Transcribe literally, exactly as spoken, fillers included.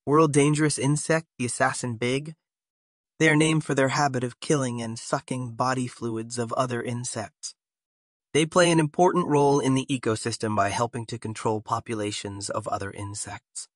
World dangerous insect, the assassin big. They are named for their habit of killing and sucking body fluids of other insects. They play an important role in the ecosystem by helping to control populations of other insects.